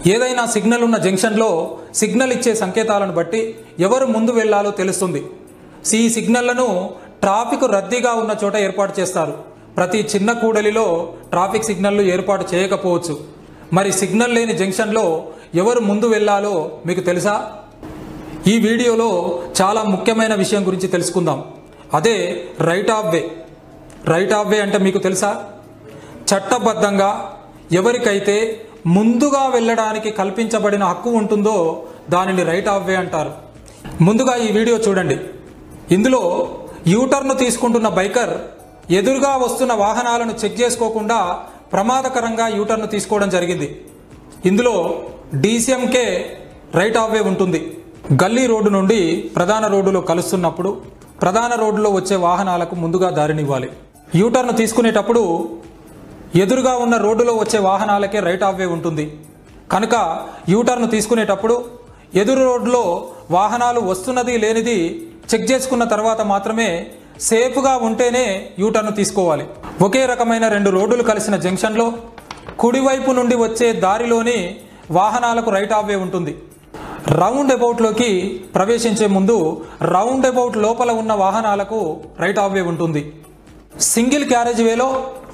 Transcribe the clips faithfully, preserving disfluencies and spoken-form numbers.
ఏదైనా సిగ్నల్ ఉన్న జంక్షన్లో సిగ్నల్ ఇచ్చే సంకేతాలను బట్టి ఎవరు ముందు వెళ్ళాలో తెలుస్తుంది. ఈ సిగ్నళ్లను ట్రాఫిక్ రద్దీగా ఉన్న చోట ఏర్పాటు చేస్తారు. ప్రతి చిన్న కూడలిలో ట్రాఫిక్ సిగ్నల్లు ఏర్పాటు చేయకపోవచ్చు. మరి సిగ్నల్ లేని జంక్షన్లో ఎవరు ముందు వెళ్ళాలో మీకు తెలుసా? ఈ వీడియోలో చాలా ముఖ్యమైన విషయం గురించి తెలుసుకుందాం. అదే right of way. Right of way అంటే మీకు తెలుసా? చట్టబద్ధంగా ఎవరికైతే ముందుగా వెళ్ళడానికి కల్పించబడిన హక్కు ఉంటుందో దానిని రైట్ ఆఫ్ వే అంటారు. ముందుగా ఈ వీడియో చూడండి. ఇందులో యూటర్న్ తీసుకుంటున్న బైకర్ ఎదురుగా వస్తున్న వాహనాలను చెక్ చేసుకోకుండా ప్రమాదకరంగా యూటర్న్ తీసుకోవడం జరిగింది. ఇందులో డీసీఎంకే రైట్ ఆఫ్ వే ఉంటుంది. గల్లీ రోడ్డు నుండి ప్రధాన రోడ్డులో కలుస్తున్నప్పుడు ప్రధాన రోడ్డులో వచ్చే వాహనాలకు ముందుగా దారినివ్వాలి. యూటర్న్ తీసుకునేటప్పుడు ఎదురుగా ఉన్న రోడ్డులో వచ్చే వాహనాలకే రైట్ ఆఫ్ వే ఉంటుంది. కనుక యూటర్న్ తీసుకునేటప్పుడు ఎదురు రోడ్డులో వాహనాలు వస్తున్నది లేనిది చెక్ చేసుకున్న తర్వాత మాత్రమే సేఫ్గా ఉంటేనే యూటర్న్ తీసుకోవాలి. ఒకే రకమైన రెండు రోడ్డులు కలిసిన జంక్షన్లో కుడివైపు నుండి వచ్చే దారిలోని వాహనాలకు రైట్ ఆఫ్ వే ఉంటుంది. రౌండ్ అబౌట్లోకి ప్రవేశించే ముందు రౌండ్ అబౌట్ లోపల ఉన్న వాహనాలకు రైట్ ఆఫ్ వే ఉంటుంది. సింగిల్ క్యారేజ్ వేలో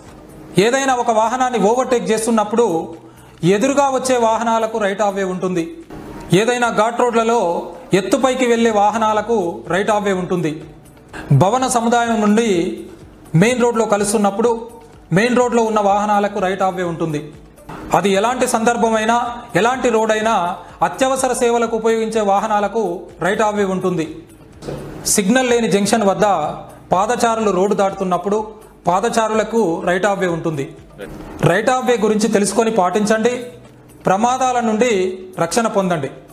ఏదైనా ఒక వాహనాన్ని ఓవర్టేక్ చేస్తున్నప్పుడు ఎదురుగా వచ్చే వాహనాలకు రైట్ ఆఫ్ వే ఉంటుంది. ఏదైనా ఘాట్ రోడ్లలో ఎత్తుపైకి వెళ్లే వాహనాలకు రైట్ ఆఫ్ వే ఉంటుంది. భవన సముదాయం నుండి మెయిన్ రోడ్లో కలుస్తున్నప్పుడు మెయిన్ రోడ్లో ఉన్న వాహనాలకు రైట్ ఆఫ్ వే ఉంటుంది. అది ఎలాంటి సందర్భమైనా ఎలాంటి రోడ్ అయినా అత్యవసర సేవలకు ఉపయోగించే వాహనాలకు రైట్ ఆఫ్ వే ఉంటుంది. సిగ్నల్ లేని జంక్షన్ వద్ద పాదచారులు రోడ్డు దాటుతున్నప్పుడు పాదచారులకు రైట్ ఆఫ్ వే ఉంటుంది. రైట్ ఆఫ్ వే గురించి తెలుసుకొని పాటించండి. ప్రమాదాల నుండి రక్షణ పొందండి.